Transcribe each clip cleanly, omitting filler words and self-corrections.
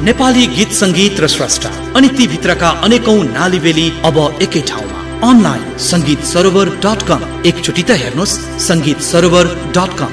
नेपाली गीत संगीत र स्रष्टा अनि ती भित्रका अनेकौं नालीबेली अब एकै ठाउँमा अनलाइन sangeetssarovar.com। एकचोटि त हेर्नुस् sangeetssarovar.com।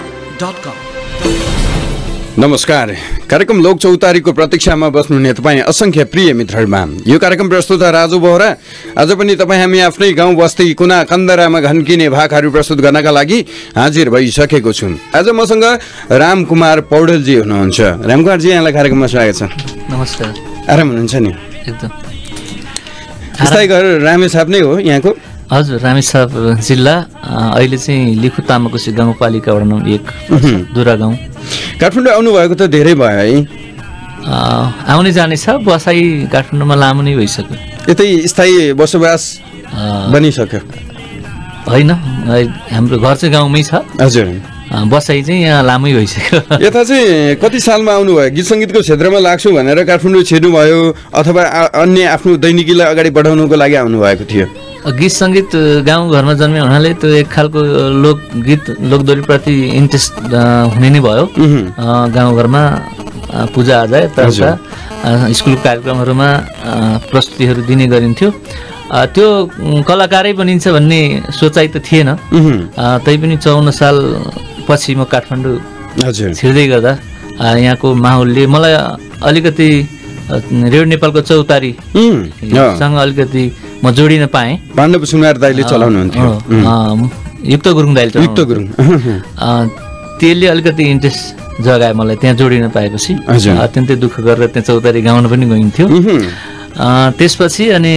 नमस्कार। कार्यक्रम लोक चौतारीको प्रतीक्षामा बस्नुहुने तपाईँ असंख्य प्रिय मित्रहरूमा यो कार्यक्रम प्रस्तुता राजु बोहरा। आज पनि तपाईँ हामी आफ्नै गाउँ बस्ती कुना कन्दरामा घन्किने भाकाहरू प्रस्तुत गर्नका लागि हाजिर भइसकेको छौँ। आज मसँग रामकुमार पौडेलजी हुनुहुन्छ। रामकुमारजी, यहाँलाई कार्यक्रममा स्वागत छ। नमस्कार। आराम हुनुहुन्छ नि? एकदम। स्थायी घर रामेछाप नै हो यहाँको? हजुर, रामेछाप जिल्ला। अहिले चाहिँ लिखु तामाकोसी गाउँपालिका वडा नम्बर 1 दुरा गाउँ। काठमाडौँ आउनुभएको त धेरै भयो है? आउने जाने छ। बसाइ काठमाडौँमा लामो नै भइसक्यो। यतै स्थायी बसोबास बनिसक्यो? होइन, हाम्रो घर चाहिँ गाउँमै छ। हजुर। बसाइ चाहिँ यहाँ लामै भइसक्यो। यता चाहिँ कति सालमा आउनुभयो? गीत सङ्गीतको क्षेत्रमा लाग्छु भनेर काठमाडौँ छिर्नुभयो अथवा अन्य आफ्नो दैनिकीलाई अगाडि बढाउनुको लागि आउनुभएको थियो? गीत सङ्गीत गाउँघरमा जन्मे हुनाले त्यो एक खालको लोकगीत लोकदोरीप्रति इन्ट्रेस्ट हुने नै भयो। गाउँघरमा पूजाआजा यताउता स्कुल कार्यक्रमहरूमा प्रस्तुतिहरू दिने गरिन्थ्यो। त्यो कलाकारै बनिन्छ भन्ने सोचाइ त थिएन। तैपनि 54 साल पछि म काठमाडौँ छिर्दै गर्दा यहाँको माहौलले मलाई अलिकति रेडियो नेपालको चौतारीसँग अलिकति म जोडिन पाएँ। पाण्डव सुनार दाइले चलाउनुहुन्थ्यो। युक्त गुरुङ दाइले युक्त गुरुङ। त्यसले अलिकति इन्ट्रेस्ट जगाए मलाई त्यहाँ जोडिन पाएपछि। अत्यन्तै दुःख गरेर त्यहाँ चौतारी गाउन पनि गइन्थ्यो। त्यसपछि अनि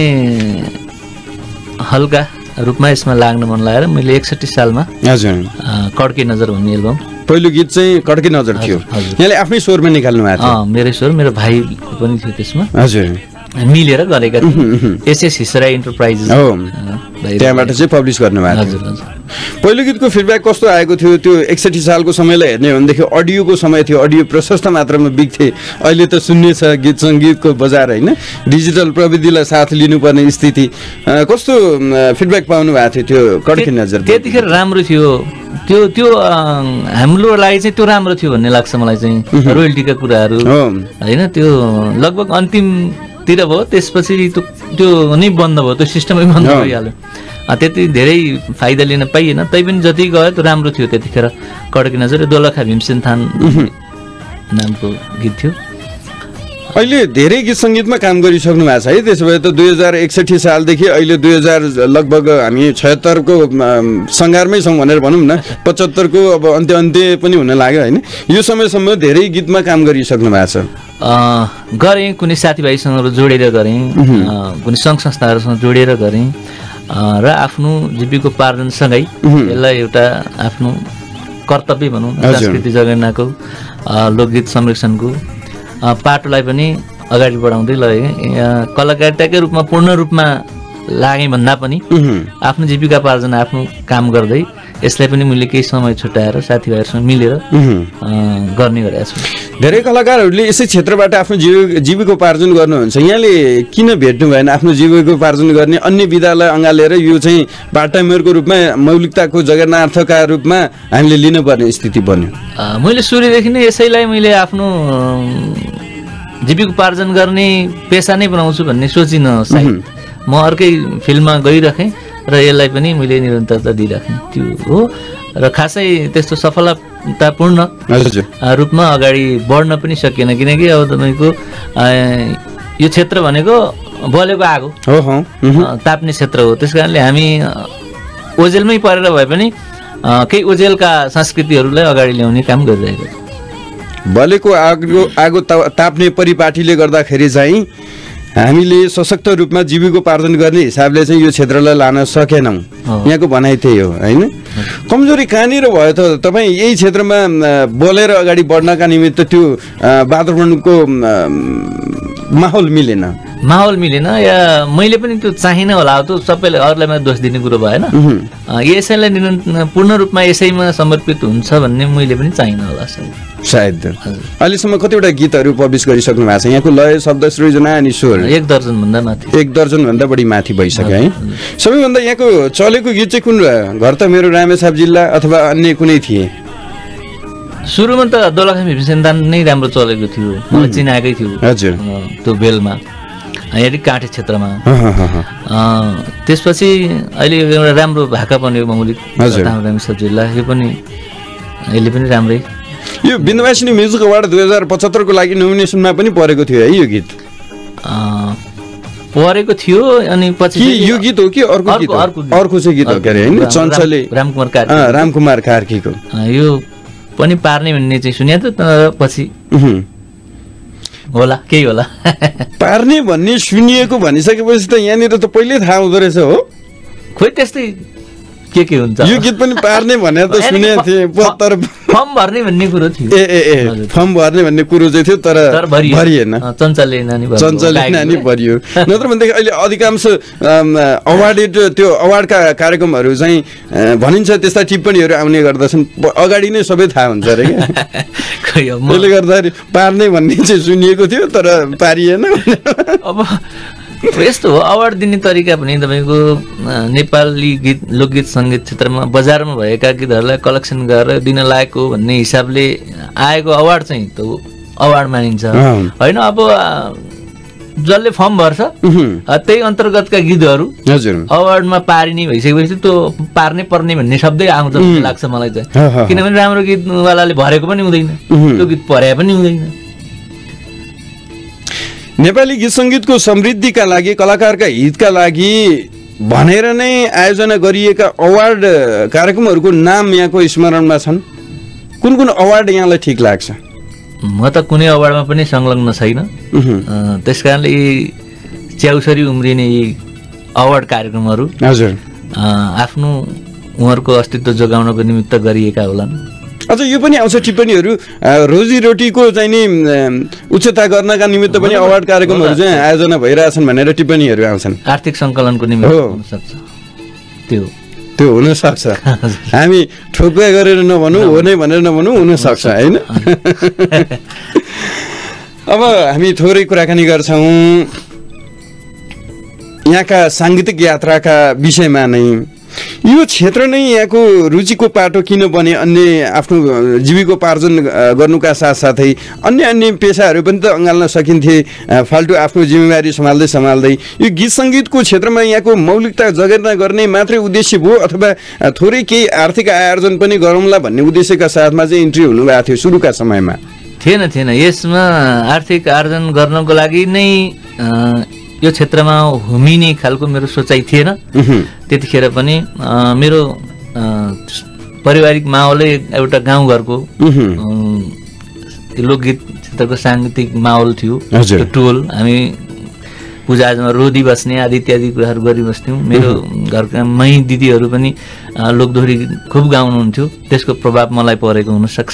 हल्का रूपमा यसमा लाग्न मन लागेर मैले 61 सालमा कड्के नजर भन्ने एल्बम। पहिलो गीत चाहिँ कड्के नजर थियो। यहाँले आफ्नै स्वरमा निकाल्नु भएको थियो? मेरो स्वर, मेरो भाइ पनि थियो त्यसमा। हजुर। मिलेर गरेका थियौँ। एसएस हिसराई इन्टरप्राइजेस त्यहाँबाट चाहिँ पब्लिस गर्नुभएको? हजुर हजुर। पहिलो गीतको फिडब्याक कस्तो आएको थियो? त्यो 61 सालको समयलाई हेर्ने हो भनेदेखि अडियोको समय थियो, अडियो प्रशस्त मात्रामा बिक्थे। अहिले त सुन्ने छ गीत सङ्गीतको बजार, होइन? डिजिटल प्रविधिलाई साथ लिनुपर्ने स्थिति। कस्तो फिडब्याक पाउनु भएको थियो त्यो कड्के नजर? त्यतिखेर राम्रो थियो त्यो। त्यो हाम्रो लागि चाहिँ त्यो राम्रो थियो भन्ने लाग्छ मलाई चाहिँ। रोयल्टीका कुराहरू होइन, त्यो लगभग अन्तिमतिर भयो। त्यसपछि त्यो नै बन्द भयो, त्यो सिस्टमै बन्द भइहाल्यो। त्यति धेरै फाइदा लिन पाइएन। तैपनि जति गयो त्यो राम्रो थियो त्यतिखेर। कड्के नजर दोलखा भीमसेन थान नामको गीत थियो। अहिले धेरै गीत सङ्गीतमा काम गरिसक्नु भएको छ है? त्यसो भए त 2061 सालदेखि अहिले 2000 लगभग हामी 76 को सङ्घारमै छौँ भनेर भनौँ न। 75 को अब अन्त्य पनि हुन लाग्यो, होइन? यो समयसम्म धेरै गीतमा काम गरिसक्नु भएको छ। गरेँ, कुनै साथीभाइसँग जोडेर गरेँ, कुनै सङ्घ संस्थाहरूसँग जोडेर गरेँ र आफ्नो जीविकोपार्जनसँगै यसलाई एउटा आफ्नो कर्तव्य भनौँ, संस्कृति जगेर्नाको लोकगीत संरक्षणको पाटोलाई पनि अगाडि बढाउँदै लगेँ। कलाकारिताकै रूपमा पूर्ण रूपमा लागेँ भन्दा पनि आफ्नो जीविकोपार्जन आफ्नो काम गर्दै यसलाई पनि मैले केही समय छुट्याएर साथीभाइहरूसँग मिलेर गर्ने गरेको छु। धेरै कलाकारहरूले यसै क्षेत्रबाट आफ्नो जीविकोपार्जन गर्नुहुन्छ। यहाँले किन भेट्नु भएन आफ्नो जीविकोपार्जन गर्ने अन्य विधालाई अँगालेर यो चाहिँ पार्ट टाइमरको रूपमा मौलिकताको जगन्नाथका रूपमा हामीले लिनुपर्ने स्थिति बन्यो? मैले सुरुदेखि नै यसैलाई मैले आफ्नो जीविकोपार्जन गर्ने पेसा नै बनाउँछु भन्ने सोचिनँ। सायद म अर्कै फिल्डमा गइराखेँ र यसलाई पनि मैले निरन्तरता दिइराखेँ। त्यो हो। र खासै त्यस्तो सफलतापूर्ण रूपमा अगाडि बढ्न पनि सकिएन, किनकि अब तपाईँको यो क्षेत्र भनेको बलेको आगो ताप्ने क्षेत्र हो। त्यस कारणले हामी ओजेलमै परेर भए पनि केही ओजेलका संस्कृतिहरूलाई अगाडि ल्याउने काम गरिरहेको छ। बलेको आगो ताप्ने परिपाटीले गर्दाखेरि चाहिँ हामीले सशक्त रूपमा जीविकोपार्जन गर्ने हिसाबले चाहिँ यो क्षेत्रलाई लान सकेनौँ। यहाँको भनाइ त्यही हो, होइन? कमजोरी कहाँनिर भयो त? तपाईँ यही क्षेत्रमा बोलेर अगाडि बढ्नका निमित्त त्यो वातावरणको माहौल मिलेन या मैले पनि त्यो चाहिनँ होला। त्यो सबैले अरूलाई दोष दिने कुरो भएन। यसैलाई पूर्ण रूपमा यसैमा समर्पित हुन्छ भन्ने मैले पनि चाहिनँ होला सायद। अहिलेसम्म कतिवटा गीतहरू पब्लिस गरिसक्नु भएको छ? यहाँको लय, शब्द, सृजना अनि स्वर 1 दर्जनभन्दा माथि। 1 दर्जनभन्दा बढी माथि भइसक्यो है? सबैभन्दा यहाँको चलेको गीत चाहिँ कुन रह्यो? घर त मेरो रामेछाप जिल्ला अथवा अन्य कुनै थिए? सुरुमा त दोलखा भीमसेनदान नै राम्रो चलेको थियो, मलाई चिनाएकै थियो हजुर त्यो बेलमा यहाँनिर काठे क्षेत्रमा। त्यसपछि अहिले एउटा राम्रो भाका बन्यो मौलिक जिल्ला, यो पनि यसले पनि राम्रै। यो विन्ध्यवासिनी म्युजिक अवार्ड 2075 को लागि नोमिनेसनमा पनि परेको थियो है यो गीत? परेको थियो अनि पछि यो गीत हो कि अर्को गीत? अर्को चाहिँ गीत हो के अरे हैन? चञ्चले रामकुमार कार्कीको यो पनि पार्ने भन्ने चाहिँ सुने त, तर पछि होला केही होला। पार्ने भन्ने सुनिएको भनिसकेपछि त यहाँनिर त पहिल्यै थाहा हुँदो रहेछ हो। खोइ त्यस्तै के हुन्छ। यो गीत पनि पार्ने भनेर त सुनेको थिएँ, तर फर्म भर्ने भन्ने कुरो थियो। फर्म भर्ने भन्ने कुरो चाहिँ थियो, तर भरिएन। चञ्चले नानी भरियो। नत्र भनेदेखि अहिले अधिकांश अवार्डेड त्यो अवार्डका कार्यक्रमहरू चाहिँ भनिन्छ त्यस्ता टिप्पणीहरू आउने गर्दछन्, अगाडि नै सबै थाहा हुन्छ अरे क्या। त्यसले गर्दाखेरि पार्ने भन्ने चाहिँ सुनिएको थियो तर पारिएन। अब यस्तो हो, अवार्ड दिने तरिका पनि तपाईँको नेपाली गीत लोकगीत सङ्गीत क्षेत्रमा बजारमा भएका गीतहरूलाई कलेक्सन गरेर दिन लायक हो भन्ने हिसाबले आएको अवार्ड चाहिँ त अवार्ड मानिन्छ होइन। अब जसले फर्म भर्छ त्यही अन्तर्गतका गीतहरू अवार्डमा पारिने भइसकेपछि त्यो पार्ने पर्ने भन्ने शब्दै आउँछ जस्तो लाग्छ मलाई चाहिँ। किनभने राम्रो गीतवालाले भरेको पनि हुँदैन, त्यो गीत परे पनि हुँदैन। नेपाली गीत सङ्गीतको समृद्धिका लागि, कलाकारका हितका लागि भनेर नै आयोजना गरिएका अवार्ड कार्यक्रमहरूको नाम यहाँको स्मरणमा छन्? कुन कुन अवार्ड यहाँलाई ठिक लाग्छ? म त कुनै अवार्डमा पनि संलग्न छैन, त्यस कारणले च्याउसरी उम्रिने यी अवार्ड कार्यक्रमहरू हजुर आफ्नो उहाँहरूको अस्तित्व जोगाउनको निमित्त गरिएका होलान्। अझ यो पनि आउँछ टिप्पणीहरू, रोजीरोटीको चाहिँ नि उच्चता गर्नका निमित्त पनि अवार्ड कार्यक्रमहरू चाहिँ आयोजना भइरहेछन् भनेर टिप्पणीहरू आउँछन्। आर्थिक सङ्कलनको निमित्त हुन सक्छ, त्यो हुन सक्छ। हामी ठोक्का गरेर नभनौँ, हो नै भनेर नभनौँ, हुन सक्छ होइन। अब हामी थोरै कुराकानी गर्छौँ यहाँका साङ्गीतिक यात्राका विषयमा नै। यो क्षेत्र नै यहाँको रुचिको पाटो किन बने? अन्य आफ्नो जीविकोपार्जन गर्नुका साथसाथै अन्य पेसाहरू पनि त अँगाल्न सकिन्थे, फाल्टु आफ्नो जिम्मेवारी सम्हाल्दै। यो गीत सङ्गीतको क्षेत्रमा यहाँको मौलिकता जगेर्ना गर्ने मात्रै उद्देश्य भयो अथवा थोरै केही आर्थिक आयोजन पनि गरौँला भन्ने उद्देश्यका साथमा चाहिँ इन्ट्री हुनुभएको थियो सुरुका समयमा? थिएन, यसमा आर्थिक आर्जन गर्नको लागि नै यो क्षेत्रमा हुमिने खालको मेरो सोचाइ थिएन त्यतिखेर पनि। मेरो पारिवारिक माहौलै एउटा गाउँघरको लोकगीत क्षेत्रको साङ्गीतिक माहौल थियो, त्यो टोल। हामी पूजाआजामा रोदी बस्ने आदि इत्यादि कुराहरू गरिबस्थ्यौँ। मेरो घरका मै दिदीहरू पनि लोकदोहोरी खुब गाउनुहुन्थ्यो, त्यसको प्रभाव मलाई परेको हुनसक्छ।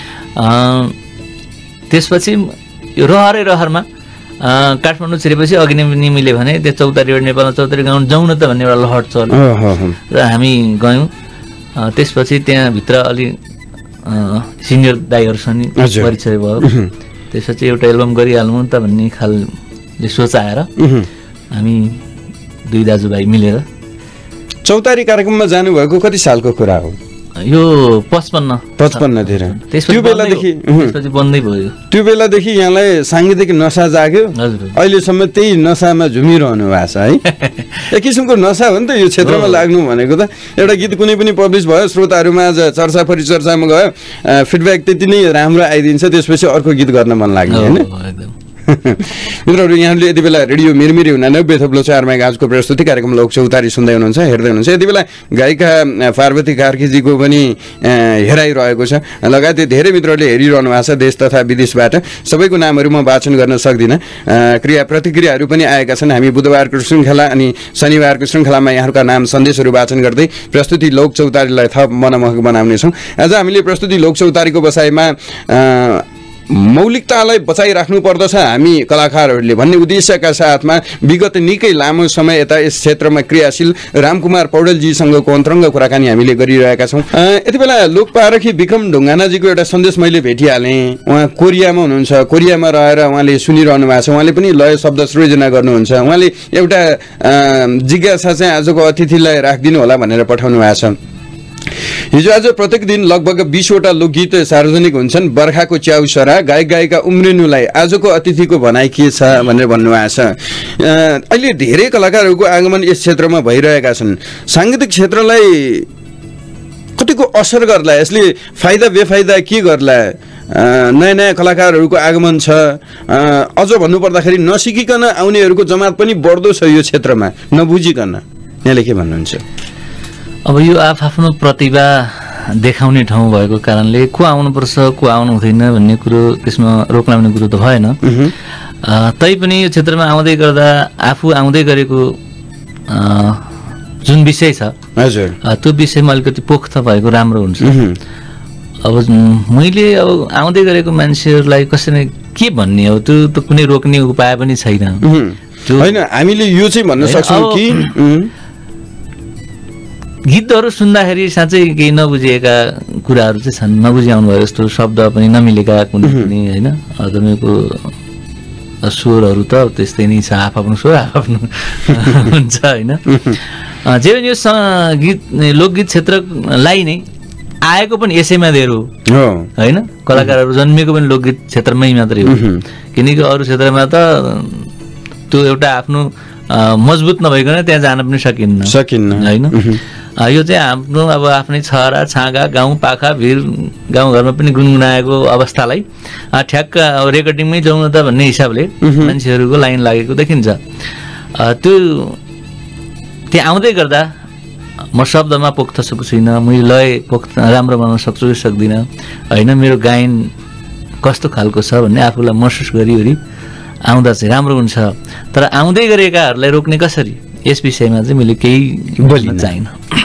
त्यसपछि यो रहरमा काठमाडौँ छिरेपछि अघि नै मैले भने त्यो चौतारीबाट नेपालमा चौतारी गाउँ जाउँ न त भन्ने एउटा लहर चल्यो र हामी गयौँ। त्यसपछि त्यहाँभित्र अलि सिनियर दाइहरूसँग परिचय भयो। त्यसपछि एउटा एल्बम गरिहालौँ त भन्ने खालले सोच आएर हामी दुई दाजुभाइ मिलेर चौतारी कार्यक्रममा जानुभएको कति सालको कुरा हो? यो 55 तिर। त्यो बेलादेखि बन्दै भयो। त्यो बेलादेखि यहाँलाई साङ्गीतिक नसा जाग्यो, अहिलेसम्म त्यही नसामा झुमिरहनु भएको छ है? एक किसिमको नसा हो नि त यो क्षेत्रमा लाग्नु भनेको त। एउटा गीत कुनै पनि पब्लिस भयो, श्रोताहरूमा चर्चा परिचर्चामा गयो, फिडब्याक त्यति नै राम्रो आइदिन्छ, त्यसपछि अर्को गीत गर्न मन लाग्ने होइन? मित्रहरू, यहाँले यति बेला रेडियो मिरमिरी 89.4 मेगाहर्जको प्रस्तुति कार्यक्रम लोक चौतारी सुन्दै हुनुहुन्छ, हेर्दै हुनुहुन्छ। यति बेला गायिका पार्वती कार्कीजीको पनि हेराइरहेको छ, लगायत धेरै मित्रहरूले हेरिरहनु भएको छ देश तथा विदेशबाट। सबैको नामहरू म वाचन गर्न सक्दिनँ, क्रिया प्रतिक्रियाहरू पनि आएका छन्। हामी बुधबारको श्रृङ्खला अनि शनिबारको श्रृङ्खलामा यहाँहरूका नाम सन्देशहरू वाचन गर्दै प्रस्तुति लोक चौतारीलाई थप मनमोहक बनाउनेछौँ। आज हामीले प्रस्तुति लोक चौतारीको बसाइमा मौलिकतालाई बचाइराख्नु पर्दछ हामी कलाकारहरूले भन्ने उद्देश्यका साथमा विगत निकै लामो समय यता यस क्षेत्रमा क्रियाशील रामकुमार पौडेलजीसँगको अन्तरङ्ग कुराकानी हामीले गरिरहेका छौँ। यति बेला लोकपारखी विक्रम ढुङ्गानाजीको एउटा सन्देश मैले भेटिहालेँ। उहाँ कोरियामा हुनुहुन्छ, कोरियामा रहेर उहाँले सुनिरहनु भएको छ, उहाँले पनि लय शब्द सृजना गर्नुहुन्छ। उहाँले एउटा जिज्ञासा चाहिँ आजको अतिथिलाई राखिदिनु होला भनेर पठाउनु भएको छ। हिजो आज प्रत्येक दिन लगभग 20वटा लोकगीत सार्वजनिक हुन्छन्। बर्खाको च्याउसरा गायक गायिका उम्रिनुलाई आजको अतिथिको भनाइ के छ भनेर भन्नुभएको छ। अहिले धेरै कलाकारहरूको आगमन यस क्षेत्रमा भइरहेका छन्। साङ्गीतिक क्षेत्रलाई कतिको असर गर्ला, यसले फाइदा बेफाइदा के गर्ला? नयाँ नयाँ कलाकारहरूको आगमन छ, अझ भन्नुपर्दाखेरि नसिकिकन आउनेहरूको जमात पनि बढ्दो छ यो क्षेत्रमा नबुझिकन। यहाँले के भन्नुहुन्छ? अब यो आफ्नो प्रतिभा देखाउने ठाउँ भएको कारणले को आउनुपर्छ को आउनु हुँदैन भन्ने कुरो, त्यसमा रोक लगाउने कुरो त भएन। तैपनि यो क्षेत्रमा आउँदै गर्दा आफू आउँदै गरेको जुन विषय छ हजुर त्यो विषयमा अलिकति पोख्त भएको राम्रो हुन्छ। अब मैले अब आउँदै गरेको मान्छेहरूलाई कसैले के भन्ने हो, त्यो त कुनै रोक्ने उपाय पनि छैन। होइन, हामीले यो चाहिँ भन्न सक्छौँ कि गीतहरू सुन्दाखेरि साँच्चै केही नबुझिएका कुराहरू चाहिँ छन्, नबुझि आउनुभयो जस्तो शब्द पनि नमिलेका कुनै पनि होइन। तपाईँको स्वरहरू त त्यस्तै नै छ, आफ्नो स्वर आफ्नो हुन्छ होइन। जे पनि यो गीत लोकगीत क्षेत्रलाई नै आएको पनि यसैमा धेर हो होइन। कलाकारहरू जन्मिएको पनि लोकगीत क्षेत्रमै मात्रै हो, किनकि अरू क्षेत्रमा त त्यो एउटा आफ्नो मजबुत नभइकन त्यहाँ जान पनि सकिन्न होइन। यो चाहिँ आफ्नो अब आफ्नै छहरा छाँगा गाउँ पाखा भिर गाउँघरमा पनि गुनगुनाएको अवस्थालाई ठ्याक्क रेकर्डिङमै जाउँ त भन्ने हिसाबले मान्छेहरूको लाइन लागेको देखिन्छ। त्यो त्यहाँ आउँदै गर्दा म शब्दमा पोख्त सक्छु छुइनँ, मैले लय राम्रो बनाउन सक्छु कि सक्दिनँ होइन। मेरो गायन कस्तो खालको छ भन्ने आफूलाई महसुस गरिवरी आउँदा चाहिँ राम्रो हुन्छ। तर आउँदै गरेकाहरूलाई रोक्ने कसरी, यस विषयमा चाहिँ मैले केही बोल्न चाहिनँ।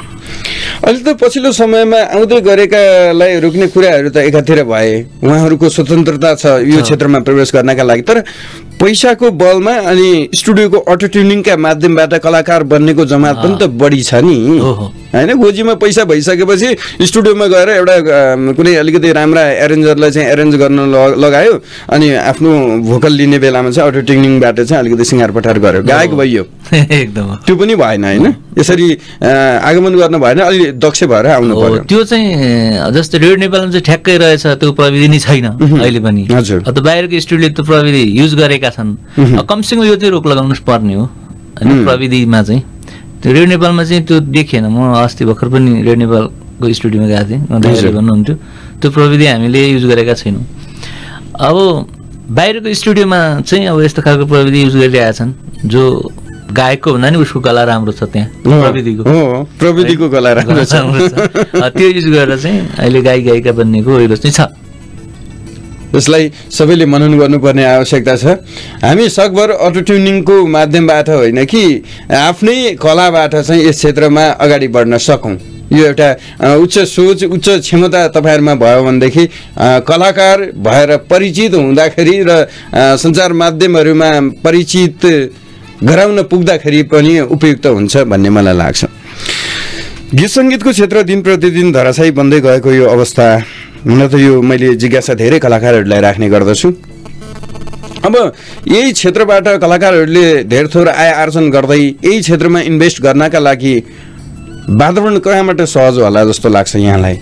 अहिले त पछिल्लो समयमा आउँदै गरेकालाई रोक्ने कुराहरू त एकातिर भए, उहाँहरूको स्वतन्त्रता छ यो क्षेत्रमा प्रवेश गर्नका लागि, तर पैसाको बलमा अनि स्टुडियोको अटो ट्युनिङका माध्यमबाट कलाकार बन्नेको जमात पनि त बढी छ नि होइन। गोजीमा पैसा भइसकेपछि स्टुडियोमा गएर एउटा कुनै अलिकति राम्रा एरेन्जरलाई चाहिँ एरेन्ज गर्न लगायो अनि आफ्नो भोकल लिने बेलामा चाहिँ अटो ट्युनिङबाट चाहिँ अलिकति सिँगार पठार गर्यो, गायक भइयो एकदम। त्यो पनि भएन होइन, यसरी आगमन गर्न भएन, अलि दक्ष भएर आउनु पर्यो। त्यो चाहिँ जस्तै रेडियो नेपालमा चाहिँ ठ्याक्कै रहेछ, त्यो प्रविधि नै छैन अहिले पनि। हजुर, त बाहिरको स्टुडियोले त्यो प्रविधि युज गरेका छन्, कमसेकम यो चाहिँ रोक लगाउनु पर्ने हो होइन प्रविधिमा चाहिँ। त्यो रेडियो नेपालमा चाहिँ त्यो देखिएन। म अस्ति भर्खर पनि रेडियो नेपालको स्टुडियोमा गएको थिएँ, दाइले भन्नुहुन्थ्यो त्यो प्रविधि हामीले युज गरेका छैनौँ। अब बाहिरको स्टुडियोमा चाहिँ अब यस्तो खालको प्रविधि युज गरिरहेका छन्, जो गायकको भन्दा नि उसको कला राम्रो छ, त्यहाँ प्रविधिको कला राम्रो छ, त्यो युज गरेर चाहिँ अहिले गायक गायिका बन्नेको ओइरो चाहिँ छ। यसलाई सबैले मनन गर्नुपर्ने आवश्यकता छ। हामी सकभर अटो ट्युनिङको माध्यमबाट होइन कि आफ्नै कलाबाट चाहिँ यस क्षेत्रमा अगाडि बढ्न सकौँ। यो एउटा उच्च सोच उच्च क्षमता तपाईँहरूमा भयो भनेदेखि कलाकार भएर परिचित हुँदाखेरि र सञ्चार माध्यमहरूमा परिचित गराउन पुग्दाखेरि पनि उपयुक्त हुन्छ भन्ने मलाई लाग्छ। गीत सङ्गीतको क्षेत्र दिन प्रतिदिन धराशायी बन्दै गएको यो अवस्था, हुन त यो मैले जिज्ञासा धेरै कलाकारहरूलाई राख्ने गर्दछु। अब यही क्षेत्रबाट कलाकारहरूले धेर थोर आय आर्जन गर्दै यही क्षेत्रमा इन्भेस्ट गर्नका लागि वातावरण कहाँबाट सहज होला जस्तो लाग्छ यहाँलाई?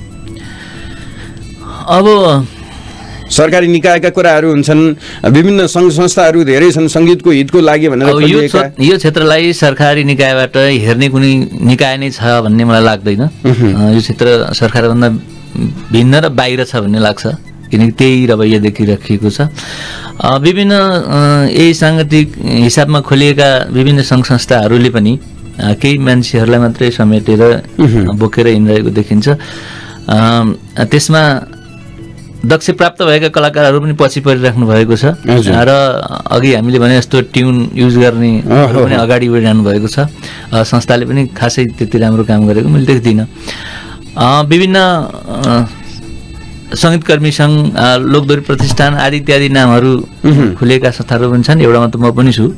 अब सरकारी निकायका कुराहरू हुन्छन्, विभिन्न सङ्घ संस्थाहरू धेरै छन् सङ्गीतको हितको लागि भनेर यो क्षेत्रलाई सरकारी निकायबाट हेर्ने कुनै निकाय नै छ भन्ने मलाई लाग्दैन। यो क्षेत्र सरकारभन्दा भिन्न र बाहिर छ भन्ने लाग्छ, किनकि त्यही रवैया देखिराखिएको छ। विभिन्न यही साङ्गीतिक हिसाबमा खोलिएका विभिन्न सङ्घ संस्थाहरूले पनि केही मान्छेहरूलाई मात्रै समेटेर बोकेर हिँडिरहेको देखिन्छ। त्यसमा दक्ष प्राप्त भएका कलाकारहरू पनि पछि परिराख्नु भएको छ र अघि हामीले भने जस्तो ट्युन युज गर्ने पनि अगाडि बढिरहनु भएको छ। संस्थाले पनि खासै त्यति राम्रो काम गरेको मैले देख्दिनँ। विभिन्न सङ्गीतकर्मी सङ्घ, लोकदोरी प्रतिष्ठान आदि इत्यादि नामहरू खुलेका संस्थाहरू पनि छन्, एउटामा त म पनि छु।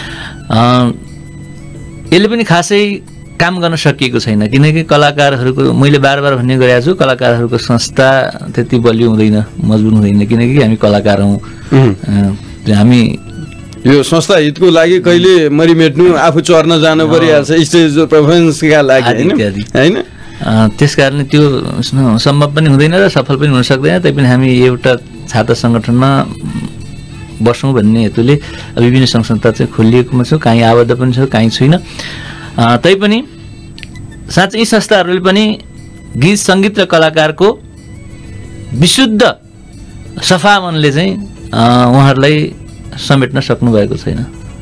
यसले पनि खासै काम गर्न सकिएको छैन, किनकि कलाकारहरूको मैले बार बार भन्ने गरेको छु, कलाकारहरूको संस्था त्यति बलियो हुँदैन, मजबुत हुँदैन, किनकि हामी कलाकार हौँ। हामी यो संस्था हितको लागि कहिले मरिमेट्नु, आफू चर्न जानु परिहाल्छ स्टेज पर्फर्मेन्सका लागि होइन। त्यसकारणले त्यो सम्भव पनि हुँदैन र सफल पनि हुन सक्दैन। तैपनि हामी एउटा छात्र सङ्गठनमा बसौँ भन्ने हेतुले विभिन्न सङ्घ संस्था चाहिँ खोलिएकोमा छौँ, काहीँ आबद्ध पनि छ, काहीँ छुइनँ। तैपनि साँच्चै यी संस्थाहरूले पनि गीत सङ्गीत र कलाकारको विशुद्ध सफा मनले चाहिँ उहाँहरूलाई समेट्न सक्नुभएको छैन।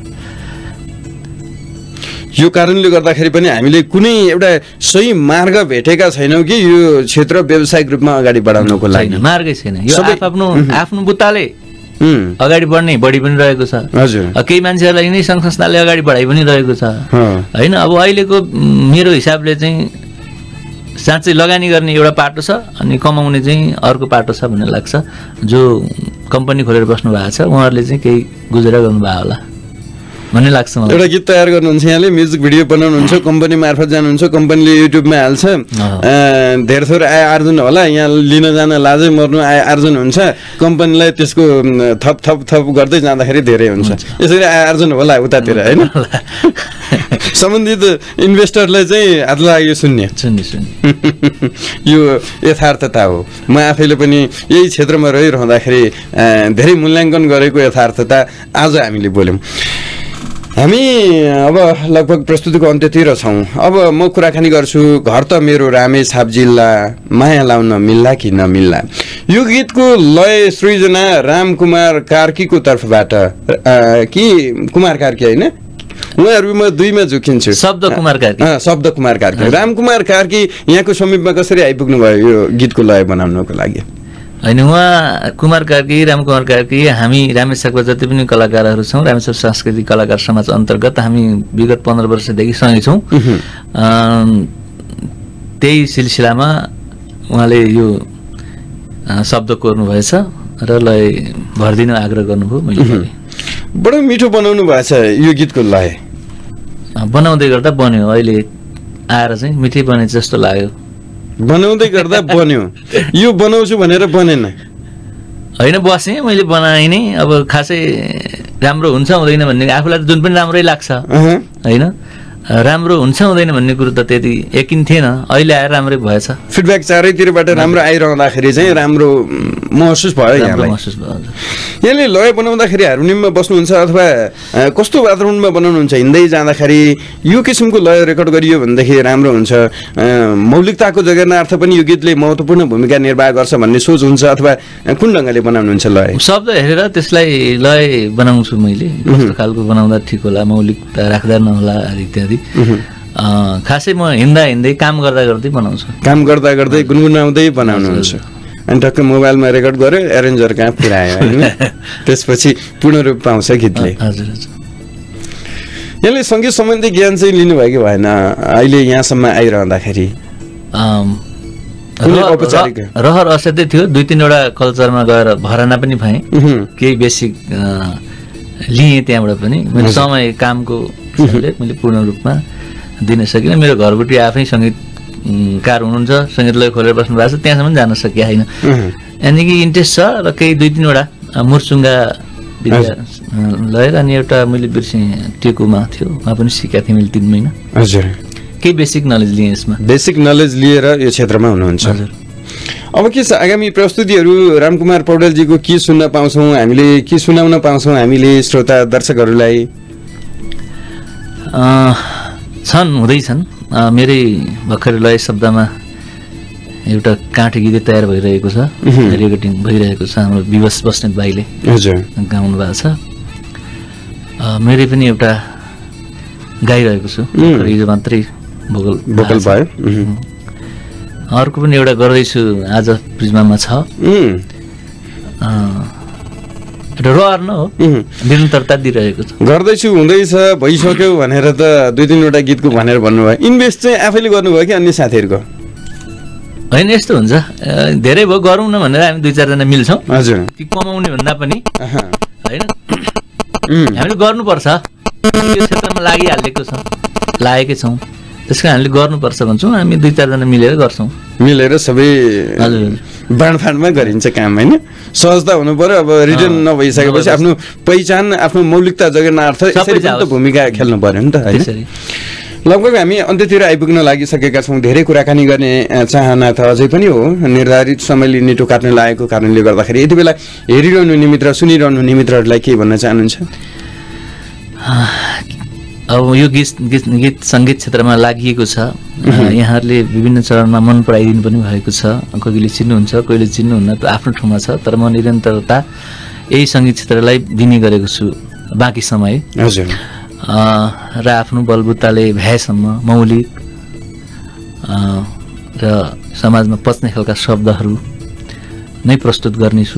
यो कारणले गर्दाखेरि पनि हामीले कुनै एउटा सही मार्ग भेटेका छैनौँ कि यो क्षेत्र व्यावसायिक रूपमा अगाडि बढाउनको लागि मार्गै छैन। यो आफ्नो बुत्ताले अगाडि बढ्ने बढी पनि रहेको छ। हजुर, केही मान्छेहरूलाई नै सङ्घ संस्थाले अगाडि बढाइ पनि रहेको छ होइन। अब अहिलेको मेरो हिसाबले चाहिँ साँच्चै लगानी गर्ने एउटा पाटो छ अनि कमाउने चाहिँ अर्को पाटो छ भन्ने लाग्छ। जो कम्पनी खोलेर बस्नु भएको छ उहाँहरूले चाहिँ केही गुजारा गर्नुभयो होला भन्ने लाग्छ मलाई। एउटा गीत तयार गर्नुहुन्छ, यहाँले म्युजिक भिडियो बनाउनुहुन्छ, कम्पनी मार्फत जानुहुन्छ, कम्पनीले युट्युबमा हाल्छ, धेरै थोर आय आर्जन होला, यहाँ लिन जान लाजै मर्नु आय आर्जन हुन्छ, कम्पनीलाई त्यसको थप थप थप गर्दै जाँदाखेरि धेरै हुन्छ। यसरी आय आर्जन होला उतातिर होइन। सम्बन्धित इन्भेस्टरलाई चाहिँ हात लाग्यो शून्य। यो यथार्थता हो। म आफैले पनि यही क्षेत्रमा रहिरहँदाखेरि धेरै मूल्याङ्कन गरेको यथार्थता आज हामीले बोल्यौँ। हामी अब लगभग प्रस्तुतिको अन्त्यतिर छौँ। अब म कुराकानी गर्छु, घर त मेरो रामेछाप जिल्ला, माया लाउन मिल्ला कि नमिल्ला। यो गीतको लय सृजना रामकुमार कार्कीको तर्फबाट कि कुमार कार्की होइन, उहाँहरूमा दुईमा झुकिन्छु। शब्द कुमार कार्की रामकुमार कार्की यहाँको समीपमा कसरी आइपुग्नु भयो यो गीतको लय बनाउनको लागि? होइन, उहाँ कुमार कार्की, रामकुमार कार्की, हामी रामेछापका जति पनि कलाकारहरू छौँ, रामेछाप सांस्कृतिक कलाकार समाज अन्तर्गत हामी विगत 15 वर्षदेखि सँगै छौँ। त्यही सिलसिलामा उहाँले यो शब्द कोर्नुभएछ र लय भरिदिन आग्रह गर्नुभयो। मैले बडो मिठो बनाउनु भएको छ यो गीतको लय। बनाउँदै गर्दा बन्यो, अहिले आएर चाहिँ मिठै बने जस्तो लाग्यो। बनाउँदै गर्दा बन्यो, यो बनाउँछु भनेर बनेन होइन, बसेँ मैले बनाएँ नै। अब खासै राम्रो हुन्छ हुँदैन भन्ने आफूलाई त जुन पनि राम्रै लाग्छ होइन, राम्रो हुन्छ हुँदैन भन्ने कुरो त त्यति यकिन थिएन। अहिले आएर राम्रै भएछ। फिडब्याक चारैतिरबाट राम्रो आइरहँदाखेरि चाहिँ राम्रो महसुस भयो यहाँलाई। यहाँले लय बनाउँदाखेरि हार्मोनियममा बस्नुहुन्छ अथवा कस्तो वातावरणमा बनाउनुहुन्छ? हिँड्दै जाँदाखेरि यो किसिमको लय रेकर्ड गरियो भनेदेखि राम्रो हुन्छ, मौलिकताको जगेर्नार्थ पनि यो गीतले महत्त्वपूर्ण भूमिका निर्वाह गर्छ भन्ने सोच हुन्छ अथवा कुन ढङ्गले बनाउनुहुन्छ लय? शब्द हेरेर त्यसलाई लय बनाउँछु मैले, कस्तो खालको बनाउँदा ठिक होला, मौलिकता राख्दा नहोला इत्यादि। खासै म हिँड्दै काम गर्दै बनाउँछु। काम गर्दै गुनगुनाउँदै बनाउनुहुन्छ अनि टक्क मोबाइलमा रेकर्ड गर्यो, एरेन्जर कहाँ पुऱ्यायो होइन, त्यसपछि पूर्ण रूप पाउँछ गीतले। हजुर, यसले सङ्गीत सम्बन्धी ज्ञान चाहिँ लिनुभयो कि भएन अहिले यहाँसम्म आइरहँदाखेरि? रहर असाध्यै थियो। 2-3वटा कल्चरमा गएर भराना पनि पाएँ, केही बेसिक लिएँ त्यहाँबाट पनि। मैले समय कामको हिसाबले मैले पूर्ण रूपमा दिन सकिनँ। मेरो घरबुटी आफै सङ्गीतकार हुनुहुन्छ, सङ्गीतलय खोलेर बस्नु भएको छ, त्यहाँसम्म जान सकिया होइन। यानि कि इन्ट्रेस्ट छ र केही 2-3वटा मुर्चुङ्गा लय अनि एउटा मैले बिर्सेँ टेकुमा थियो, उहाँ पनि सिकेको थिएँ मैले 3 महिना। हजुर, केही बेसिक नलेज लिएँ यसमा। बेसिक नलेज लिएर यो क्षेत्रमा हुनुहुन्छ। हजुर, अब के छ आगामी प्रस्तुतिहरू? रामकुमार पौडेलजीको के सुन्न पाउँछौँ हामीले, के सुनाउन पाउँछौँ हामीले श्रोता दर्शकहरूलाई? हुँदैछन्। मेरै भर्खर लय शब्दमा एउटा काँठे गीत तयार भइरहेको छ, रेकर्डिङ भइरहेको छ। हाम्रो विवश बस्नेत भाइले गाउनु भएको छ। मेरै पनि एउटा गाइरहेको छु, हिजो मात्रै भोकल भयो। अर्को पनि एउटा गर्दैछु, आज प्रिज्मामा छ। एउटा रहर न हो, निरन्तरता दिइरहेको छ। गर्दैछु हुँदैछ भइसक्यो भनेर त 2-3वटा गीतको भनेर भन्नुभयो। इन्भेस्ट चाहिँ आफैले गर्नुभयो कि अन्य साथीहरूको? होइन, यस्तो हुन्छ, धेरै भयो गरौँ न भनेर हामी 2-4जना मिल्छौँ। हजुर, कि कमाउने भन्दा पनि होइन, हामीले गर्नुपर्छ, यो क्षेत्रमा लागेकै छौँ, त्यसको हामीले गर्नुपर्छ भन्छौँ। हामी 2-4जना मिलेर गर्छौँ, मिलेर सबै बाँडफाँडमा गरिन्छ काम होइन। सहजता हुनु पर्यो। अब रिटर्न नभइसकेपछि आफ्नो पहिचान, आफ्नो मौलिकता जगेर्नार्थ भूमिका खेल्नु पर्यो नि त। लगभग हामी अन्त्यतिर आइपुग्न लागिसकेका छौँ। धेरै कुराकानी गर्ने चाहना त अझै पनि हो, निर्धारित समयले निटो काट्न लागेको कारणले गर्दाखेरि यति बेला हेरिरहनु हुने मित्र, सुनिरहनु हुने मित्रहरूलाई के भन्न चाहनुहुन्छ? अब यो गीत सङ्गीत क्षेत्रमा लागिएको छ, यहाँहरूले विभिन्न चरणमा मन पराइदिनु पनि भएको छ। कहिले चिन्नुहुन्छ, कहिले चिन्नुहुन्न, त्यो आफ्नो ठाउँमा छ। तर म निरन्तरता यही सङ्गीत क्षेत्रलाई दिने गरेको छु बाँकी समय। हजुर। र आफ्नो बलबुताले भ्याएसम्म मौलिक र समाजमा पच्ने खालका शब्दहरू नै प्रस्तुत गर्नेछु।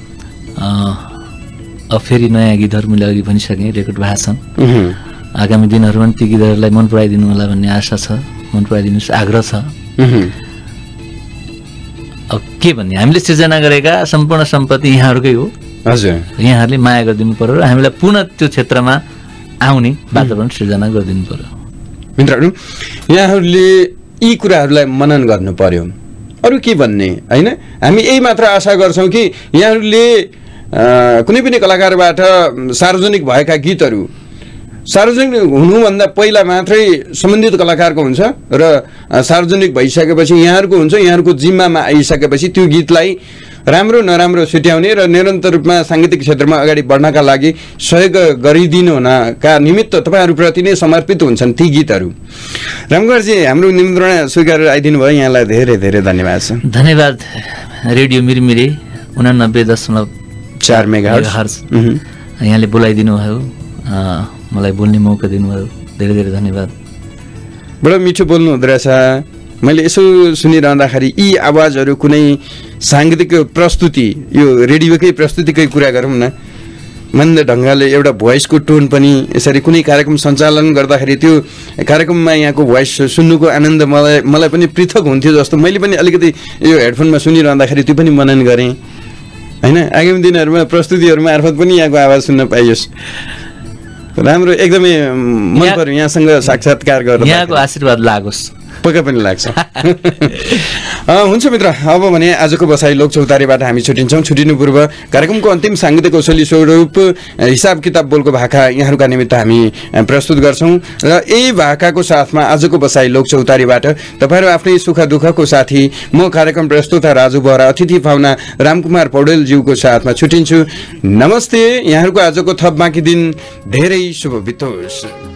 अब फेरि नयाँ गीतहरू मैले अघि भनिसकेँ, रेकर्ड भएको छन्। आगामी दिनहरूमा ती गीतहरूलाई मन पराइदिनु होला भन्ने आशा छ, मन पराइदिनुहोस्, आग्रह छ। अब के भन्ने, हामीले सृजना गरेका सम्पूर्ण सम्पत्ति यहाँहरूकै हो। हजुर। यहाँहरूले माया गरिदिनु पर्यो र हामीलाई पुनः त्यो क्षेत्रमा आउने वातावरण सृजना गरिदिनु पर्यो। मित्रहरू, यहाँहरूले यी कुराहरूलाई मनन गर्नु पर्यो, अरू के भन्ने होइन। हामी यही मात्र आशा गर्छौँ कि यहाँहरूले कुनै पनि कलाकारबाट सार्वजनिक भएका गीतहरू सार्वजनिक हुनुभन्दा पहिला मात्रै सम्बन्धित कलाकारको हुन्छ र सार्वजनिक भइसकेपछि यहाँहरूको हुन्छ। यहाँहरूको जिम्मामा आइसकेपछि त्यो गीतलाई राम्रो नराम्रो छुट्याउने र निरन्तर रूपमा साङ्गीतिक क्षेत्रमा अगाडि बढ्नका लागि सहयोग गरिदिनु हुनका निमित्त तपाईँहरूप्रति नै समर्पित हुन्छन् ती गीतहरू। रामकुमारजी, हाम्रो निमन्त्रणा स्वीकार आइदिनु भयो, यहाँलाई धेरै धेरै धन्यवाद छ। धन्यवाद। रेडियो मिरमिरे 89.4 मेगाहर्ज यहाँले बोलाइदिनु भयो, मलाई बोल्ने मौका दिनुभयो, धेरै धेरै धन्यवाद। बडो मिठो बोल्नु हुँदो रहेछ। मैले यसो सुनिरहँदाखेरि यी आवाजहरू कुनै साङ्गीतिक प्रस्तुति, यो रेडियोकै प्रस्तुतिकै कुरा गरौँ न, मन्द ढङ्गले एउटा भोइसको टोन पनि यसरी कुनै कार्यक्रम सञ्चालन गर्दाखेरि त्यो कार्यक्रममा यहाँको भोइस सुन्नुको आनन्द मलाई पनि पृथक हुन्थ्यो जस्तो मैले पनि अलिकति यो हेडफोनमा सुनिरहँदाखेरि त्यो पनि मनन गरेँ होइन। आगामी दिनहरूमा प्रस्तुतिहरू मार्फत पनि यहाँको आवाज सुन्न पाइयोस्। राम्रो, एकदमै मन पर्यो यहाँसँग साक्षात्कार गरेर। यहाँको आशीर्वाद लागोस्। पक्का पनि लाग्छ। हुन्छ मित्र, अब भने आजको बसाइ लोक चौतारीबाट हामी छुटिन्छौँ। छुटिनु पूर्व कार्यक्रमको अन्तिम साङ्गीतिक कौशली स्वरूप हिसाब किताब बोलको भाका यहाँहरूका निमित्त हामी प्रस्तुत गर्छौँ र यही भाकाको साथमा आजको बसाइ लोक चौतारीबाट तपाईँहरू आफ्नै सुख दुःखको साथी म कार्यक्रम प्रस्तुता राजु बोहरा, अतिथि पाहुना रामकुमार पौडेलज्यूको साथमा छुटिन्छु। नमस्ते। यहाँहरूको आजको थप बाँकी दिन धेरै शुभ बितोस्।